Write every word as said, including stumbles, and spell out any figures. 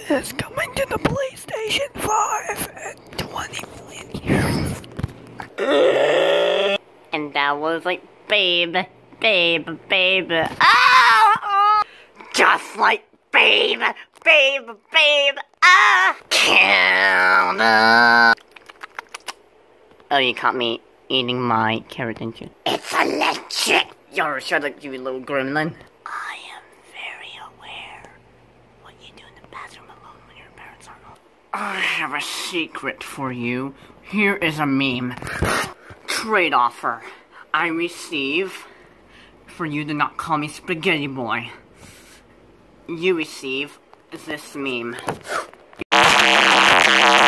is coming to the PlayStation five in twenty million years. And that was like, babe, babe, babe. Ah! Just like babe, babe, babe. Ah! Counter. Oh, you caught me eating my carrot, didn't you? It's electric. Yo, shut up, you little gremlin. I am very aware what you do in the bathroom alone when your parents aren't home. I have a secret for you. Here is a meme. Trade offer. I receive for you to not call me Spaghetti Boy. You receive this meme.